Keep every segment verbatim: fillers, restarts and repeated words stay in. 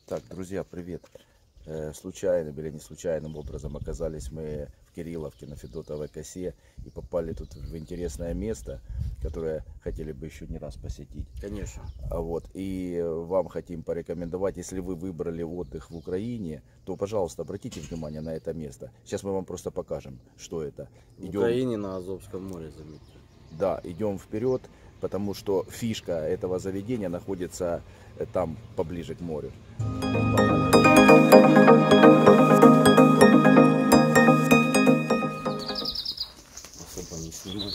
Так, друзья, привет. Случайным или не случайным образом оказались мы в Кирилловке на Федотовой косе и попали тут в интересное место, которое хотели бы еще не раз посетить. Конечно. Вот. И вам хотим порекомендовать, если вы выбрали отдых в Украине, то, пожалуйста, обратите внимание на это место. Сейчас мы вам просто покажем, что это. В Идем... Украине на Азовском море, заметьте. Да, идем вперед, потому что фишка этого заведения находится там, поближе к морю. Особо не снимай.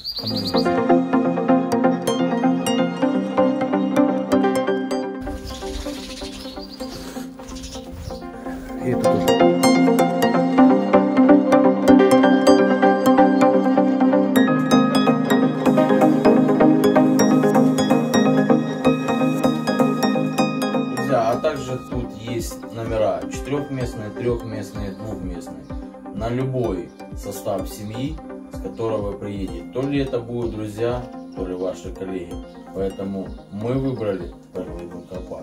И это тоже. А также тут есть номера четырехместные, трехместные, двухместные. На любой состав семьи, с которого вы приедете. То ли это будут друзья, то ли ваши коллеги. Поэтому мы выбрали Перловый Карпат.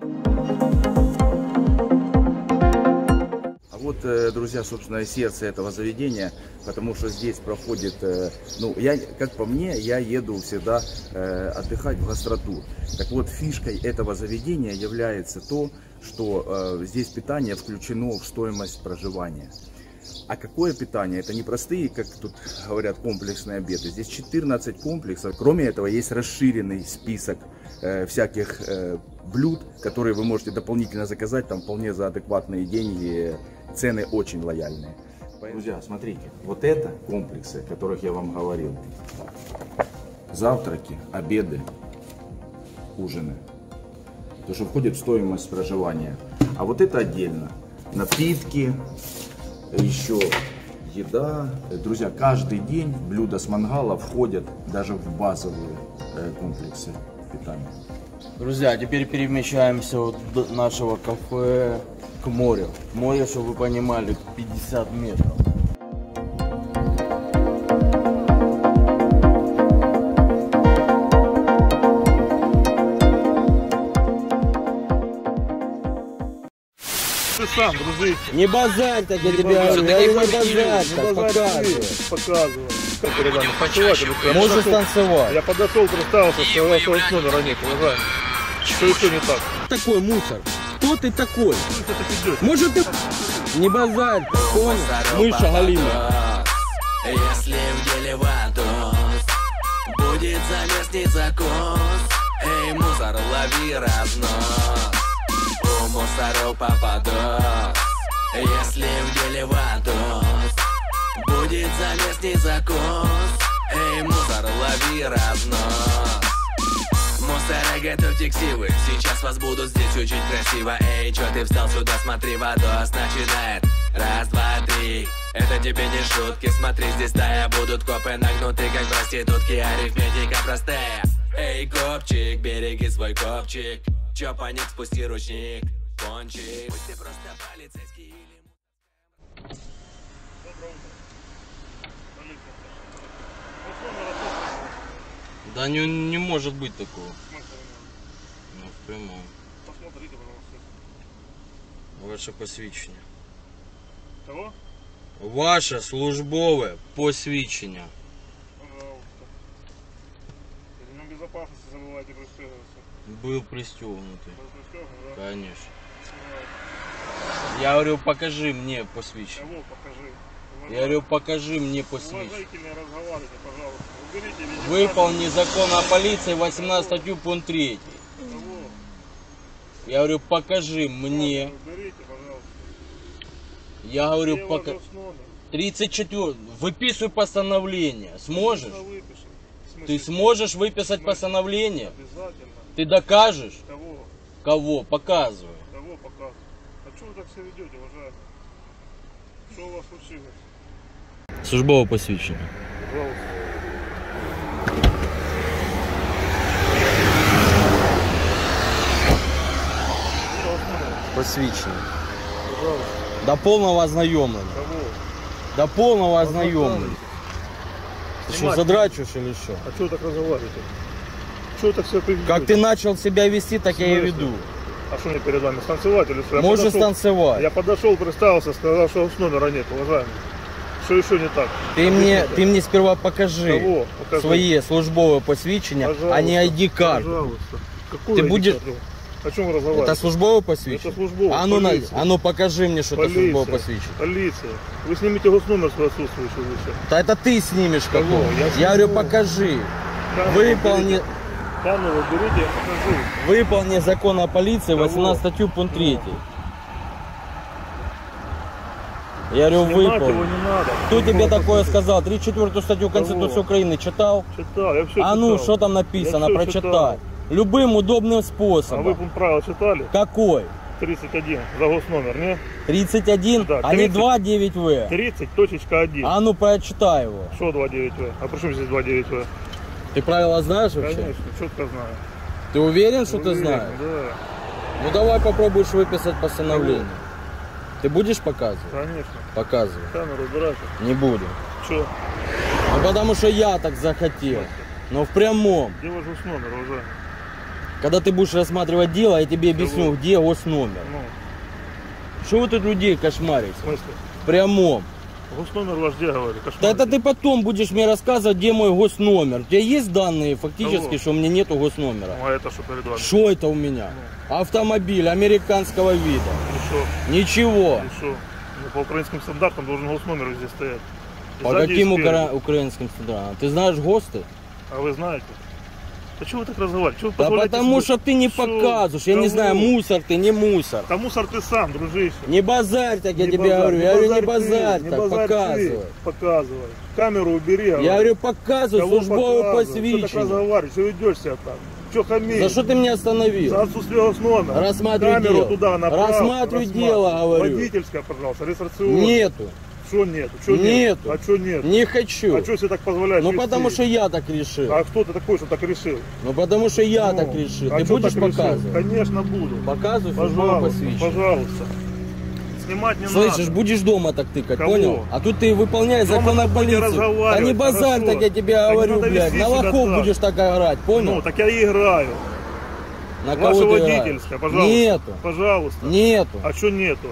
А вот, друзья, собственно, сердце этого заведения, потому что здесь проходит, ну, я, как по мне, я еду всегда э, отдыхать в гастротур. Так вот, фишкой этого заведения является то, что э, здесь питание включено в стоимость проживания. А какое питание? Это не простые, как тут говорят, комплексные обеды. Здесь четырнадцать комплексов. Кроме этого, есть расширенный список э, всяких э, блюд, которые вы можете дополнительно заказать, там вполне за адекватные деньги. Цены очень лояльные. Друзья, смотрите, вот это комплексы, о которых я вам говорил. Завтраки, обеды, ужины. То, что входит в стоимость проживания. А вот это отдельно. Напитки, еще еда. Друзья, каждый день блюда с мангала входят даже в базовые комплексы питания. Друзья, теперь перемещаемся от нашего кафе к морю. Море, чтобы вы понимали, пятьдесят метров. Ты сам, дружище. Не базарь так, я тебе говорю. Я не базарь, показываю. Показываю. Можешь танцевать. Я подошел, представился, сказал, что номера нет, уважаемый. Что еще не так? Такой мусор. Кто ты такой? Может ты... Не базарь, понял? Мыша Галина. Если в деле ватос будет заместить закос, эй, мусор, лови разнос. У мусоров попадос. Если в деле ватос будет заместить закос, эй, мусор, лови разнос. Мусора, готовьте ксивы, сейчас вас будут здесь учить красиво. Эй, чё ты встал сюда, смотри, водос начинает. Раз, два, три, это тебе не шутки. Смотри, здесь стая, будут копы нагнуты, как проститутки. Арифметика простая. Эй, копчик, береги свой копчик. Чё паник, спусти ручник, кончик. Пусть ты просто полицейский или... Да не, не может быть такого. Ну, в прямом. Посмотрите, пожалуйста. Ваше посвідчення. Кого? Ваше службове посвідчення. Пожалуйста. Ремень безопасности забывайте пристегиваться. Был пристегнутый. Был пристегнут, да? Конечно. Давай. Я говорю, покажи мне посвідчення. Кого покажи? Я говорю, покажи мне посвідчення. Уважительно разговаривайте, пожалуйста. Уберите легитимацию. Выполни закон о полиции, восемнадцатую статью, пункт три. Кого? Я говорю, покажи мне. Уберите, пожалуйста. Я говорю, Где пока... ваш номер? тридцать четыре. Выписывай постановление. Сможешь? Конечно, выпишем. В смысле? Ты сможешь выписать В смысле? постановление? Обязательно. Ты докажешь? Кого? Кого? Показывай. Кого показывать? А что вы так себя ведете, уважаемый? Что у вас случилось? Службове посвідчення. Пожалуйста. Посвідчення. Пожалуйста. До полного ознайомлення. Кого? До полного ознайомлення. Ты что, Снимать. задрачиваешь или что? А что вы так разговариваете? Что вы так себя поведете? Как ты начал себя вести, так я и В смысле? веду. А что мне перед вами, станцевать или что? Я Можешь подошел- станцевать. Я подошел, представился, сказал, что с номера нет, уважаемый. Что еще не так? Ты мне, Объясните. ты мне сперва покажи Кого? Покажи. своє службове посвідчення, Пожалуйста, а не ай ді карту. Пожалуйста. Какую Ты ай ди будешь- карту? О чем вы разговариваете? Это службове посвідчення? Это службовое, А ну, на, полиция. а ну покажи мне, что это Полиция. службове посвідчення. Полиция. Вы снимите госномер свой отсутствующий лучше. Да это ты снимешь Кого? какого? Я Я говорю, сниму. покажи. Камеру Выполни, берите. Камеру берите, я покажу. выполни закон о полиции, Кого? восемнадцатую статью, пункт три. Я говорю, Снимать его выполни. не надо. Кто тебе Службовое такое посвящение. сказал? тридцать четвёртую статью Конституции Кого? Украины читал? Читал, я все А ну, читал. что там написано? Я всё Прочитай. читал. Любым удобным А вы способом. пункт правил читали? Какой? тридцать один за госномер, не? тридцать один, Да, а не тридцать. два девять вэ. тридцать точка один. А ну прочитай его. Что два девять вэ? А при чем здесь два девять вэ? Ты правила знаешь вообще? Конечно, четко знаю. Ты уверен, что ты Уверен, знаешь? Да, Ну давай попробуешь выписать постановление. Ты будешь показывать? конечно. Показывай. Камеру убирайте. Не буду. Что? Ну потому что я так захотел. Но в прямом. Где ваш госномер, уважаемый? Когда ты будешь рассматривать дело, я тебе объясню, Кого? где госномер. Ну, Что вы тут людей кошмарите? в смысле? В прямом. Госномер ваш где, говорю? Да Кошмар. это ты потом будешь мне рассказывать, где мой госномер. У тебя есть данные фактически, Кого? что у меня нету госномера? Ну, а это что перед вами? Что это у меня? Автомобиль американского вида. И что? Ничего. И что? Ну, по украинским стандартам должен госномер здесь стоять. И По сзади, и каким спереди. укра- украинским стандартам? Ты знаешь ГОСТы? А вы знаете? А чего вы так разговариваете? Чего вы Да позволяете потому себе- что ты не Что? показываешь. Я не Кого? знаю, мусор ты, не мусор. Да мусор ты сам, дружище. Не базарь так, я Не тебе базарь, говорю. не Я говорю, не ты, базарь не так, базарь ты. показывай. Показывай. Камеру убери. Я говорю, показывай Кого службовое показывай? Что так посвящение. разговариваешь? Что ведешь себя так? Что хамишь? За что ты меня остановил? За отсутствие госномера. Рассматривай Камеру дело. туда направь. Рассматривай дело, говорю. Водительская, пожалуйста, регистрационная. Нету. Что нету? Что Нету. нет? А что нет? Не хочу. А что себе так позволяешь? Ну вести? потому что я так решил. А кто ты такой, что так решил? Ну потому что я Ну, так решил. а Ты чё будешь так решил? показывать? Конечно буду. Показывай службовое Пожалуйста, посвящение. пожалуйста. Снимать не Слышишь, надо. будешь дома так тыкать, Кого? понял? А тут ты выполняешь Дома закон о ты будешь полиции. Да разговаривать, не базарь хорошо. так, я тебе Да не говорю, надо блядь. вести На себя лохов так. будешь так играть, понял? Ну, так я и играю. На кого Ваше ты играешь? водительское, пожалуйста. Нету. Пожалуйста. Нету. А что нету?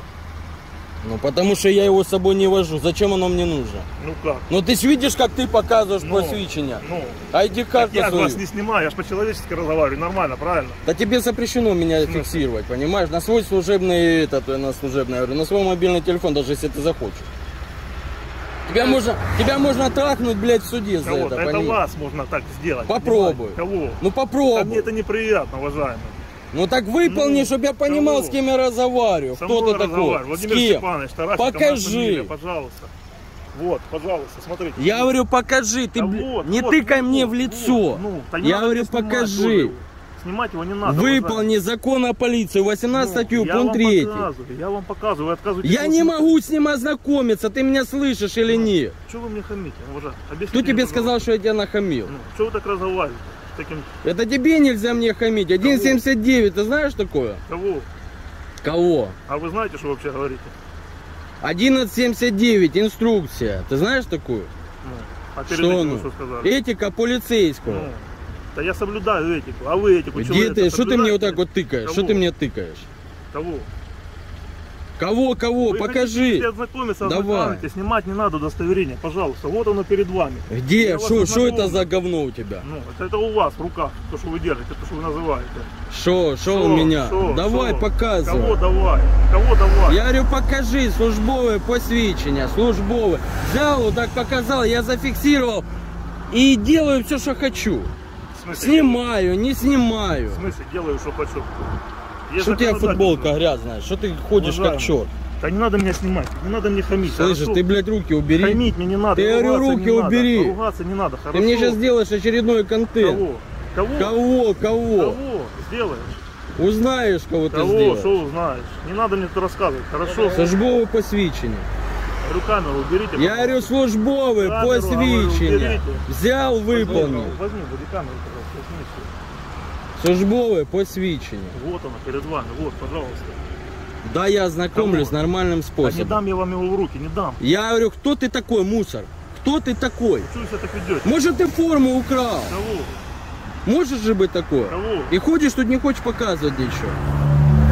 Ну потому что я его с собой не вожу. Зачем оно мне нужно? Ну как? Ну ты ж видишь, как ты показываешь Ну, посвящение. Ну, ай ди так карту я же свою. вас не снимаю, я же по-человечески разговариваю, нормально, правильно? Да тебе запрещено меня смысле? фиксировать, понимаешь? На свой служебный, этот, на служебный, я говорю, на свой мобильный телефон, даже если ты захочешь. Тебя можно, тебя можно трахнуть, блядь, в суде за Кого? это, Да это понимаешь? вас можно так сделать. Попробуй. понимаете? Кого? Ну Да попробуй. мне это неприятно, уважаемый. Ну так выполни, Ну, чтобы я понимал, кого? с кем я разговариваю. Со Кто мной ты такой? разговариваю. С Владимир кем? Степанович, Тарасенко, моя Покажи. фамилия, пожалуйста. Вот, пожалуйста, смотрите. Я говорю, покажи, ты Да бля- вот, не вот, тыкай вот, мне вот, в лицо. ну, да не Я надо говорю, мне снимать покажи. тоже его. Снимать его не надо. Выполни закон о полиции, восемнадцатую статью, Ну, я пункт вам три. показываю, я вам показываю, вы отказываетесь. Я не могу с ним ознакомиться, ты меня слышишь или нет? Что вы мне хамите, уважаемый? Объясните Кто мне, тебе пожалуйста. сказал, что я тебя нахамил? Ну, что вы так разговариваете? С таким... Это тебе нельзя мне хамить. один семьдесят девять, ты знаешь такое? Кого? Кого? А вы знаете, что вообще говорите? одиннадцать семьдесят девять, инструкция. Ты знаешь такую? Ну, а перед Что этим ну? вы что сказали? Этика полицейского. Ну, да я соблюдаю этику, а вы этику Где человека ты? Что ты мне вот так соблюдаете? вот тыкаешь? Что Кого? ты мне тыкаешь? Кого? Кого, кого? Вы хотите Покажи. ознакомиться, Давай. ознакомьте, снимать не надо удостоверение, пожалуйста. Вот оно перед вами. Я Где? вас Что, что это ознакомлю. за говно у тебя? Ну, это, это у вас в руках, то, что вы держите, то, что вы называете. Что, что у Шо, меня? шо, Давай, шо? показывай. Кого давай? Кого давай? Я говорю, покажи службовое посвящение, службовое. Взял, вот так показал, я зафиксировал и делаю все, что хочу. В смысле, Снимаю, не снимаю. В смысле делаю, что хочу? Есть Что у тебя законодательство. футболка грязная? Что ты ходишь как Уважаемый, черт? Да не надо меня снимать, не надо мне хамить. Слышишь, хорошо? ты, блядь, руки убери. Хамить мне не надо. Ты, говорю, ругаться руки не надо, убери. Ругаться не надо, хорошо? Ты мне сейчас сделаешь очередной контент. Кого? Кого? Кого? Кого? Кого сделаешь? Узнаешь, кого ты Кого? сделаешь. Что узнаешь? Не надо мне это рассказывать, хорошо? Службовое посвящение. Говорю, камеру уберите. Я говорю, службовое Камеру, говорю, посвящение. уберите. Взял, выполнил. Возьми, возьми бодикамеру, пожалуйста, возьми. Службовое посвящение. Вот оно, перед вами, вот, пожалуйста. Да, я ознакомлюсь Кого? нормальным А не способом. дам я вам его в руки, не дам. Я говорю, кто ты такой, мусор? Кто ты такой? Чего вы себя так ведете? Может, ты форму украл? Кого? Можешь же быть такое? Кого? И ходишь тут не хочешь показывать ничего.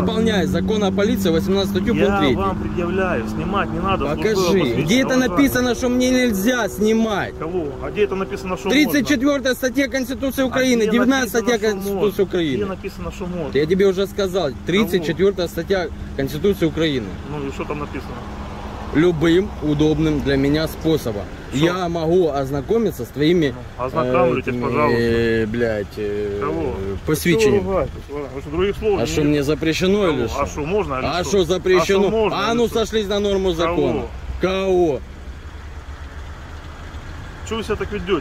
выполняй закон о полиции, восемнадцатую статью, пункт Я третий. вам предъявляю, снимать не надо. службовое Покажи, посвящение, где это уважаемый. написано, что мне нельзя снимать? Кого? А где это написано, что тридцать можно? четвёртая статья Конституции А Украины, где девятнадцатая написано, статья что Конституции можно? Где Украины. написано, что можно? Я тебе уже сказал, тридцать четвёртая статья Конституции Украины. Ну и что там написано? Любым удобным для меня способом. Что? Я могу ознакомиться с твоими... Ну, ознакомьтесь, этими, пожалуйста. э, блядь, э, Кого? посвящением. Что вы ругаетесь? Вы что, других слов А не что, видите? мне запрещено Кого? или что? А что, можно или А что? что запрещено? А что можно А или ну что? сошлись на норму закона. Кого? Чего вы себя так ведете?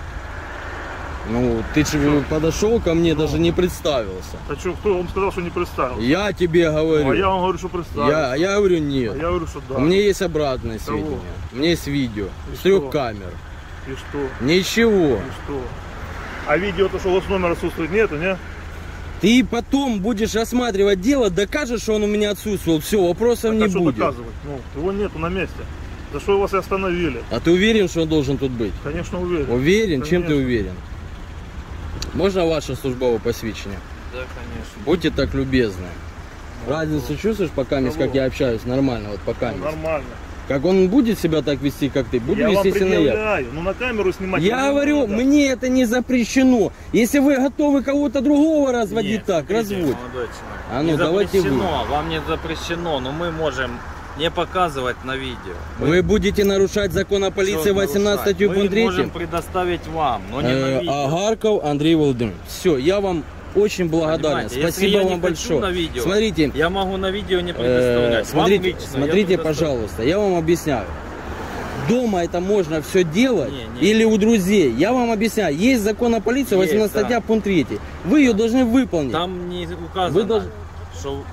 Ну, ты же подошел ко мне, даже не представился. А что, кто вам сказал, что не представил? Я тебе Ну, а говорю. я вам говорю, что представил. Я, я говорю А нет. я говорю, что да. У меня есть обратное Кого? сведения. У меня есть видео. И С трех что? камер. И что? Ничего. И что? А видео-то, что у вас номер отсутствует, нету, не? Ты потом будешь рассматривать дело, докажешь, что он у меня отсутствовал. Все, вопросов Так, не а что будет. доказывать? Ну, его нету на месте. За что вас и остановили? А ты уверен, что он должен тут быть? Конечно, уверен. Уверен? Чем ты Конечно. уверен? Можно ваше службовое посвящение? Да, конечно. Будьте так любезны. Разницу чувствуешь, пока мисс, как я общаюсь? Нормально, вот пока Ну, мисс. нормально. Как он будет себя так вести, как ты? Буду я вам естественно я. предъявляю. Ну, на камеру снимать Я не говорю, надо. мне это не запрещено. Если вы готовы кого-то другого разводить Нет, так, смотрите, разводь. молодой человек. А ну, не давайте вы. запрещено, вам не запрещено, но мы можем не показывать на видео. Вы будете нарушать закон о полиции Всё восемнадцать статью нарушать. пункт Мы можем третий. предоставить вам, но не на Э, видео. Агарков Андрей Владимирович. Все, я вам очень благодарен. Понимаете, если Спасибо я не вам хочу большое. на видео, Смотрите, я могу на видео не э, предоставлять. смотрите, Вам лично я смотрите, предоставлю. пожалуйста, я вам объясняю. Дома это можно все делать Не, не. или у друзей. Я вам объясняю. Есть закон о полиции, Есть, восемнадцатая статья, да. пункт третий. Вы ее должны выполнить. Там не указано, Вы должны- что...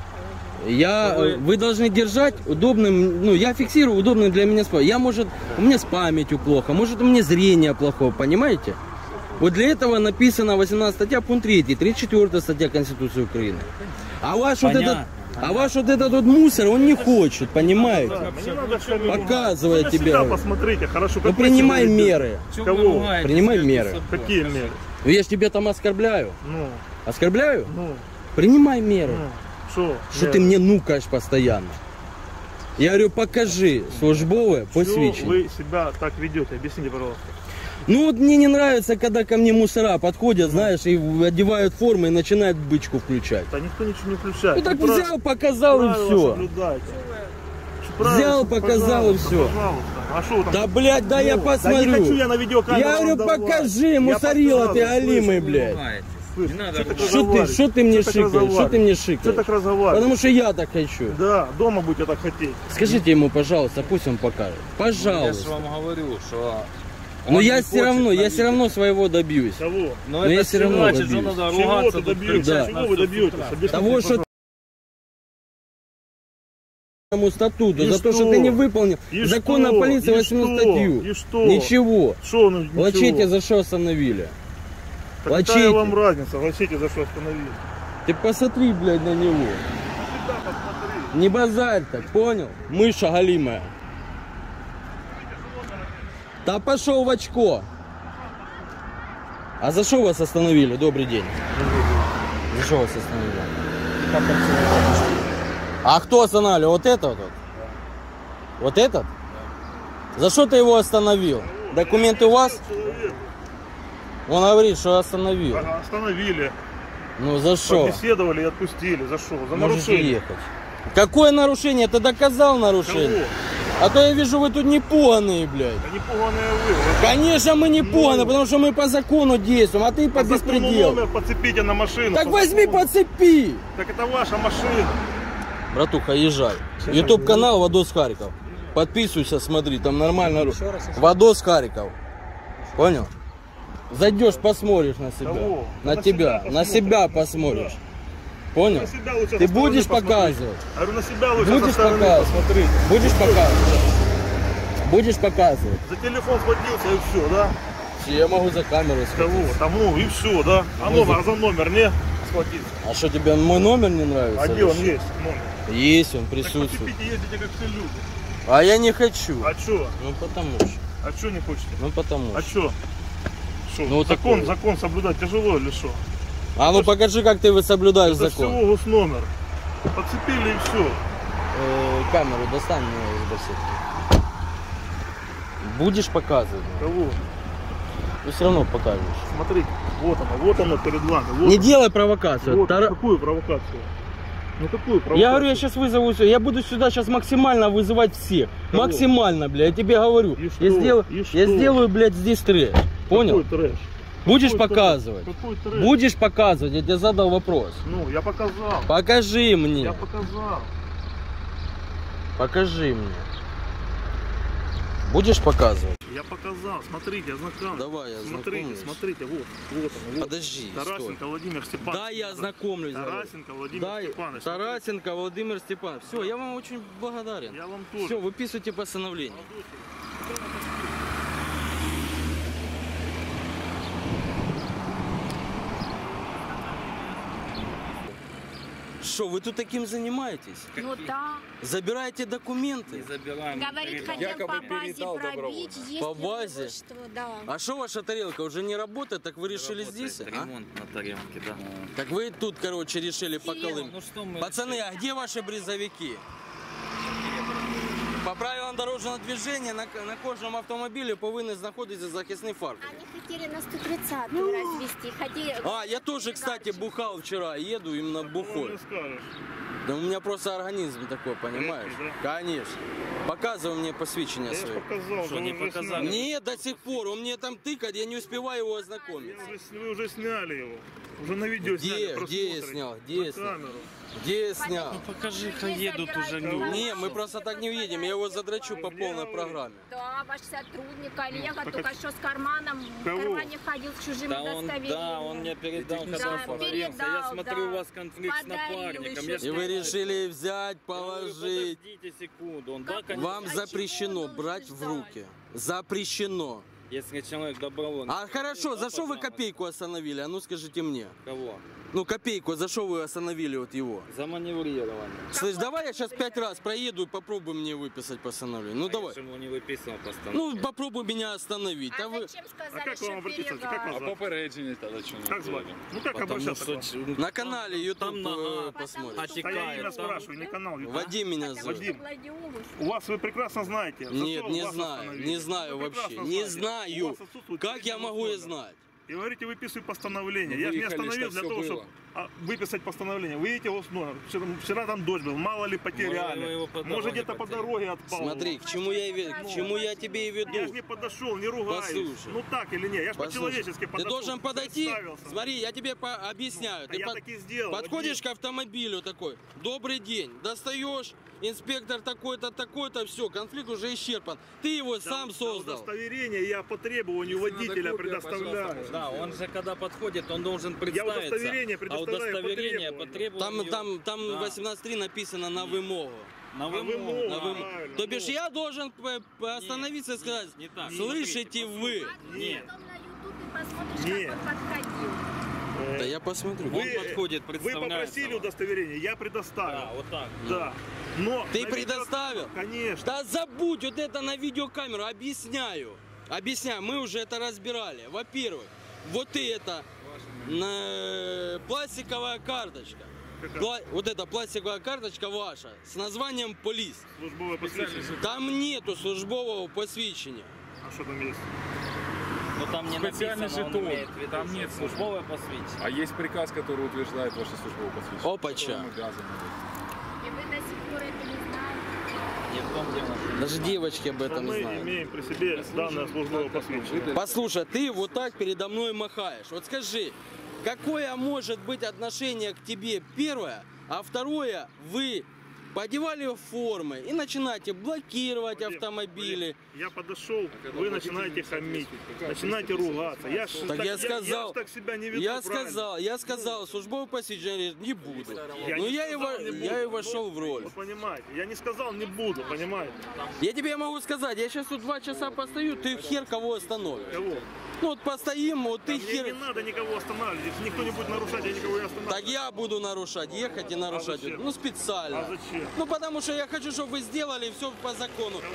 Я, Вы- э, вы должны держать удобным, ну, я фиксирую удобным для меня способ. Я, может, у меня с памятью плохо, может, у меня зрение плохое, понимаете? Вот для этого написано восемнадцатая статья, пункт третий, тридцать четвёртая статья Конституции Украины. А ваш вот Понятно. этот, а ваш вот этот вот мусор, он не хочет, понимаете? Мне надо, чтобы вы- Показывает Вы на тебе. себя посмотрите, хорошо. Ну, как вы принимай себя ведете. меры. Чё Кого? вы ругаетесь Принимай между меры. собой? Какие меры? Ну, я ж тебя там оскорбляю. Ну, Оскорбляю? ну, Принимай меры. ну. Что? Что ты мне нукаешь постоянно? Я говорю, покажи службовое Чего посвящение. вы себя так ведете? Объясните, пожалуйста. Ну вот мне не нравится, когда ко мне мусора подходят, знаешь, и одевают формы и начинают бычку включать. Да никто ничего не включает. Ну так Вы взял, показал и правила все. соблюдайте. Взял, показал и Пожалуйста, всё. пожалуйста. А что вы там? Да, блядь, да я Ну, посмотрю. Да не хочу я на видеокамеру. Я говорю, вам давать. покажи, Я мусорила ты показываю, алимый, слышь, блядь. Ругаетесь. слышь, Не надо что так ругаться. Что ты, разговариваешь? что ты мне так шикаешь? Что ты разговариваешь? мне Что шикаешь? так разговариваешь? Потому что я так хочу. Да, дома будете так хотеть. Скажите ему, пожалуйста, пусть он покажет. Я же Пожалуйста. вам говорю, что... Но он я не все хочет равно, на я все видео. равно своего добьюсь. Кого? Но Но это я все всё равно значит, что добьюсь. надо Чего ругаться ты тут добьетесь? Да. кричать Чего на вы всё добьетесь? утро. Объясните, Того, что пожалуйста. этому статуту, И за то, что что? ты не выполнил И закон что? о полиции И восемнадцатую что? статью. И что? Ничего. Что, ну, ничего? Лачете за что остановили? Так Лачите. какая вам разница? Лачите за что остановили? Ты посмотри, блядь, на него. Сюда посмотри. Не базарь так, понял? Мыша галимая. Да пошел в очко. А за что вас остановили? Добрый день. За что вас остановили? А кто останавливал? Вот этот вот? Вот этот? За что ты его остановил? Документы у вас? Человек. Он говорит, что остановил. Ага, остановили, Ну за что? побеседовали и отпустили. За что? За Можете нарушение. ехать. Какое нарушение? Ты доказал нарушение? Кого? А то я вижу, вы тут не пуганые, блядь. Да не пуганые вы. Вы Конечно, мы не пуганы, потому что мы по закону действуем, а ты по по закону беспределу. номер подцепите на машину. Так по возьми, закону. подцепи. Так это ваша машина. Братуха, езжай. Ютуб канал Вадос Харьков. Подписывайся, смотри, там нормально. Вадос Харьков. Понял? Зайдешь, посмотришь на себя. Кого? На На тебя. себя На себя посмотришь. Понял? На себя лучше Ты со стороны будешь посмотреть. показывать? Я говорю, на себя лучше Будешь со стороны показывать? посмотреть. Будешь показывать? Будешь показывать? За телефон схватился и все, да? Я могу за камеру Кого? схватить. Там, ну и все, да? А номер, а за номер не схватиться. А что, тебе мой номер не нравится? А или где он что? есть? Номер. Есть, он Так присутствует. подцепите, ездите как все люди. А я не хочу. А что? Ну потому что. А что не хочете? Ну потому А что. что? Что? Ну, вот закон, такое. закон соблюдать тяжело или что? А ну покажи, как ты соблюдаешь Это закон. всего госномер. Подцепили и все. Э, камеру достань мне из бассейна. Будешь показывать? Кого? Ты все равно покажешь. Смотрите, вот она, вот она перед вами. Вот Не она. делай провокацию. Вот, Тара- какую провокацию? Ну какую провокацию? Я говорю, я сейчас вызову, всё. Я буду сюда сейчас максимально вызывать всех. Кого? Максимально, бля, я тебе говорю. И Я что? сделаю, И я что? сделаю, блядь, здесь трэш. Понял? Какой трэш? Будешь Какой показывать? трэш? Какой трэш? Будешь показывать, я тебе задал вопрос. Ну, я показал. Покажи мне. Я показал. Покажи мне. Будешь показывать? Я показал. Смотрите, ознакомьтесь. Давай, я Смотрите, ознакомлюсь. смотрите, вот, вот он, вот. Подожди, Тарасенко стой. Владимир Степанович. Да, я ознакомлюсь. говорю. Тарасенко Владимир Да, Степанович. Тарасенко Владимир Степанович. Все, я вам очень благодарен. Я вам тоже. Все, выписывайте постановление. Что, вы тут таким занимаетесь? Ну да. Забираете документы? Не забираем. Говорит, хотел Якобы по базе передал пробить, добровольно. если По у него базе? что, да. А что ваша тарелка уже не работает, так вы решили Работает здесь? а? ремонт на тарелке, да. Так вы тут, короче, решили поколым. Ну что мы... Пацаны, а где ваши бризовики? По правилам дорожного движения на, на кожному автомобілі повинні знаходитися захисні фарби. Они хотели на сто тридцатую развести. Хотели... А, я тоже, кстати, бухал вчера, еду именно Ну, бухой. не скажешь. Да у меня просто организм такой, понимаешь? Крепкий, Конечно. Показывай мне посвящение Я же свое. показал. Что, вы не уже показали? сняли. Нет, до сих пор, он мне там тыкает, я не успеваю его Я ознакомиться. уже с- Вы уже сняли его. Уже на видео Где? сняли. Где я просмотрите. снял? Где На я снял? камеру. Где я снял? Покажи-ка, едут уже Не, люди. Не, мы просто так не уедем, я его задрачу по полной программе. Да, ваш сотрудник, коллега, так только а- что с карманом, в Кого? кармане ходил с чужим Да он, удостоверением. да, он мне передал, Да, когда остановился. Я передал, смотрю, у да. вас конфликт с Подарил напарником. еще. Я И вы сказал, решили взять, я говорю, положить. Подождите секунду. Он, да, конечно. Вам А запрещено чего брать в должен руки. Запрещено. Если человек добровольно. А хорошо, Да, за что вы пожалуйста. копейку остановили? А ну скажите мне. Кого? Ну копейку, за что вы остановили вот его? За маневрирование. Слышь, давай я сейчас пять раз проеду и попробуй мне выписать постановление. Ну А давай. Я же ему не выписывал постановление. Ну попробуй меня остановить. А А вы зачем сказали, А как что вам обратиться? Как перегар? вас А попередження тоді чому? Как звать? Ну как Потому обращаться что к вам? ч- на канале YouTube Там нога э, посмотрите. Да я имя отекает. спрашиваю, не канал. YouTube. Вадим меня Потому зовут. что Гладиолус. У вас вы прекрасно знаете. за Нет, что не вас знаю, остановили. не знаю Вы вообще, прекрасно не знаете. У знаю. вас отсутствует Как я могу и условия. знать? И говорите, выписывай постановление. Ну, Я же не выехали, остановил что для всё того, было. чтобы а, выписать постановление. Вы едете в номер. Вчера, вчера там дождь был, мало ли Мало ли потеряли. вы его по Может дороге где-то по потеряли. дороге отпал. Смотри, к чему я, и ве- к чему я тебе и веду. Я же не подошел, не ругаюсь. Послушай. Ну так или нет, я же Послушай, по-человечески ты подошел. должен подойти, представился. смотри, я тебе по- объясняю. А Ты я под- так и сделал. подходишь к автомобилю такой, добрый день, достаешь, инспектор такой-то, такой-то, все, конфликт уже исчерпан. Ты его Да, сам да, создал. Удостоверение я по требованию Если надо водителя копия, предоставляю. пожалуйста, Да, он же когда подходит, он должен представиться. удостоверение а предоставляю по удостоверение по требованию. Там, требованию. там, там Да. восемнадцать три написано на вымогу. На вымогу, вымогу. На да. вымогу. правильно, То бишь ну. я должен п- п- остановиться и Нет, сказать, не так. слышите вы? Нет. Потом на ютубе посмотришь, Нет. как он подходил. Э, Да я посмотрю. Он подходит, Вы представляется попросили вам. удостоверение, я предоставил. Да, вот так. Да. Но Ты на предоставил? видео- Конечно. Да забудь вот это на видеокамеру, объясняю. Объясняю, мы уже это разбирали. Во-первых, вот это на- пластиковая карточка. Какая? Пла- Вот эта пластиковая карточка ваша с названием полис. Службовое посвящение. Там нету службового посвящения. А что там есть? Но там не Специальный написано, он жетон. имеет в виду, Там что нет службовое посвящение. А есть приказ, который утверждает ваше службовое посвящение. Опача. которым мы обязаны. И вы до сих пор это не знаете. Не в том дело, что- Даже девочки об Что этом не мы знают. имеем при себе данное службовое посвящение. Послушай, ты вот так передо мной махаешь. Вот скажи, какое может быть отношение к тебе первое, а второе, вы подевали формы и начинаете блокировать Вадим, автомобили. Вадим, Я подошел, когда вы водитель начинаете не хамить, соответствует, какая начинаете ответственность? ругаться. Я ж Так я я, сказал, ж так себя не веду, я правильно? сказал, я сказал, службовое посвящение не буду. Я Ну не я и, сказал, во- не буду. я и вошел в роль. Вы понимаете, я не сказал не буду, понимаете? Я тебе могу сказать, я сейчас тут два часа постою, ты хер кого остановишь. Кого? Ну вот постоим, вот Да ты мне хер... не надо никого останавливать. Если никто не будет нарушать, я никого не останавливаю. Так я буду нарушать, ехать и нарушать. зачем? Ну специально. А зачем? Ну потому что я хочу, чтобы вы сделали все по закону. Кого?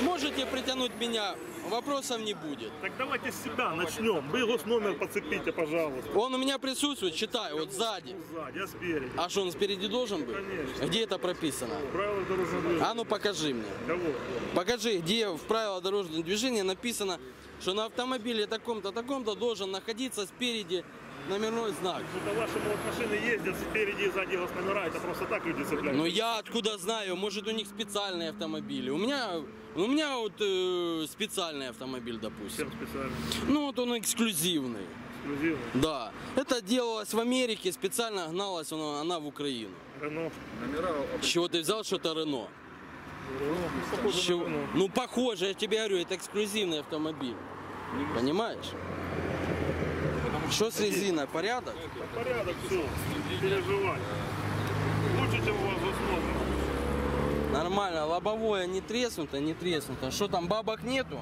сможете притянуть меня, вопросов не будет. Так давайте с себя начнем. Вы госномер подцепите, пожалуйста. Он у меня присутствует, читаю, вот сзади. Сзади, а спереди. А что, он спереди должен быть? Конечно. Где это прописано? Правила дорожного движения. А ну покажи мне. Кого? Покажи, где в правилах дорожного движения написано, что на автомобиле таком-то, таком-то должен находиться спереди номерной знак. Это ваши вот машины ездят спереди и сзади госномера, это просто так люди цепляют. Ну я откуда знаю, может у них специальные автомобили. У меня, у меня вот э, специальный автомобиль, допустим. Всем специально. Ну вот он эксклюзивный. Эксклюзивно. Да. Это делалось в Америке, специально гналась она, она в Украину. Рено. Номера об- С чего ты взял что-то Рено? Рено. Похоже С чего- на Рено. Ну похоже, я тебе говорю, это эксклюзивный автомобиль. Понимаешь? Что с резиной? Порядок? Порядок, все. Не переживай. Лучше, чем у вас госномер. Нормально, лобовое не треснуто, не треснуто. Что там, бабок нету?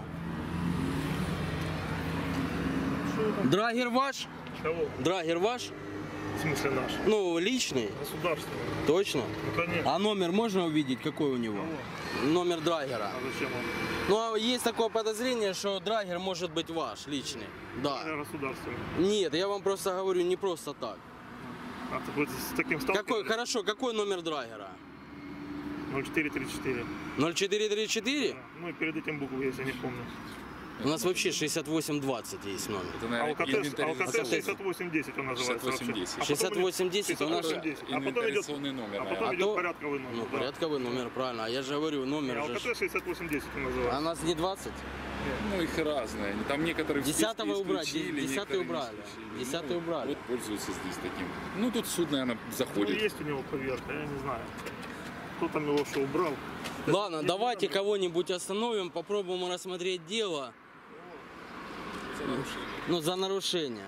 Драгер ваш? Кого? Драгер ваш? В смысле наш? Ну, личный? Государственный. Точно? Ну, конечно. А номер можно увидеть, какой у него? Номер драгера. А зачем он? Ну, а есть такое подозрение, что драгер может быть ваш, личный. Да. Я государственный. Нет, я вам просто говорю не просто так. А ты вот с таким Какой, сталкиваешься? хорошо, какой номер драгера? ноль четыре тридцать четыре. ноль четыре тридцать четыре? Ну и перед этим буквы есть, я не помню. У нас вообще шестьдесят восемь двадцать есть номер. Это, А наверное, АЛКТ инвентаризация. шестьдесят восемь десять он называется шестьдесят восемь вообще. десять. А потом шестьдесят восемь десять у нас- шестьдесят восемь десять. А потом идет, Инвентаризационный номер, а потом наверное. идет то- порядковый номер. Ну, да. порядковый номер, правильно. А я же говорю, И номер же. АЛКТ шестьдесят восемь десять он А называется. у нас не двадцать? Ну, их разные. Там некоторые в списке Десятого убрать, исключили, десятый некоторые не убрали. исключили. Десятый Ну, убрали. Вот пользуются здесь таким. Ну, тут суд, наверное, Ну, заходит. есть у него проверка, я не знаю. Кто там его что убрал? Ладно, Не давайте знаю. кого-нибудь остановим, попробуем рассмотреть дело. За нарушение. Ну, за нарушение.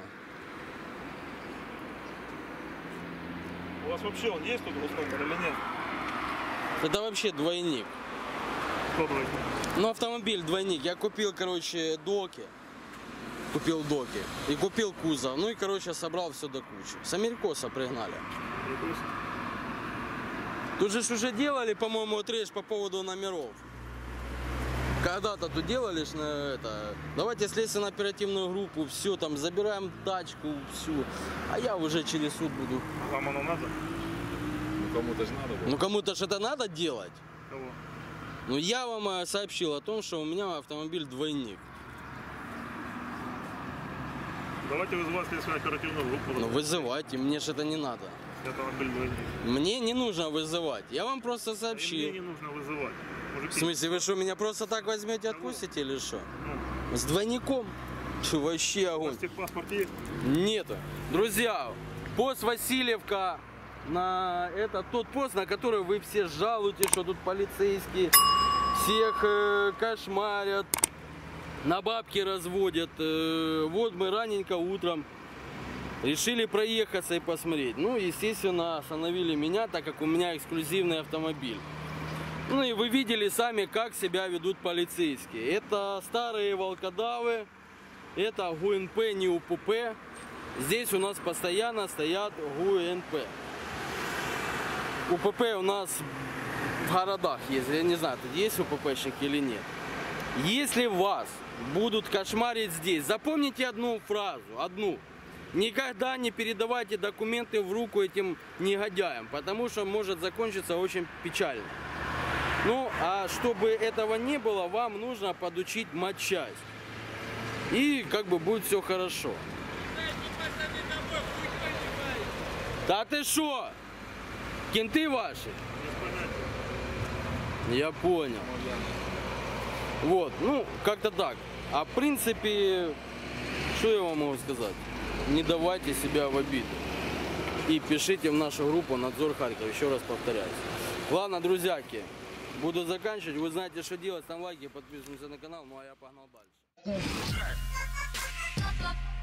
У вас вообще он есть тут госномер или нет? Это вообще двойник. Кто двойник? Ну, автомобиль двойник. Я купил, короче, доки. Купил доки. И купил кузов. Ну и, короче, собрал все до кучи. С Америкоса пригнали. Тут же ж уже делали, по-моему, треш по поводу номеров. Когда-то тут делали ж на это. Давайте следственно-оперативную группу, все, там, забираем тачку, всю. А я уже через суд буду. Вам оно надо? Ну, кому-то же надо было. Ну, кому-то же это надо делать. Кого? Ну, я вам э, сообщил о том, что у меня автомобиль двойник. Давайте вызывать следственно-оперативную группу. Ну, вызывайте, мне же это не надо. Автомобиль двойник. Мне не нужно вызывать, я вам просто И мне сообщил. не нужно вызывать. Мужики. В смысле, вы что, меня просто так возьмете, отпустите или что? Ну, С двойником? Что, вообще у огонь? вас техпаспорт есть? Нету. Друзья, пост Васильевка, на это тот пост, на который вы все жалуетесь, что тут полицейские всех э, кошмарят, на бабки разводят. Э, вот мы раненько утром решили проехаться и посмотреть. Ну, естественно, остановили меня, так как у меня эксклюзивный автомобиль. Ну и вы видели сами, как себя ведут полицейские. Это старые волкодавы, это ГУНП, не УПП. Здесь у нас постоянно стоят ГУНП. УПП у нас в городах есть. Я не знаю, тут есть УППшники или нет. Если вас будут кошмарить здесь, запомните одну фразу, одну. Никогда не передавайте документы в руку этим негодяям, потому что может закончиться очень печально. Ну, а чтобы этого не было, вам нужно подучить матчасть. И как бы будет все хорошо. Да ты шо? Кенты ваши? Я понял. Вот, ну, как-то так. А в принципе, что я вам могу сказать? Не давайте себя в обиду. И пишите в нашу группу «Надзор Харьков». Еще раз повторяюсь. Ладно, друзьяки, буду заканчивать. Вы знаете, что делать. Ставим лайки, подписываемся на канал. Ну а я погнал дальше.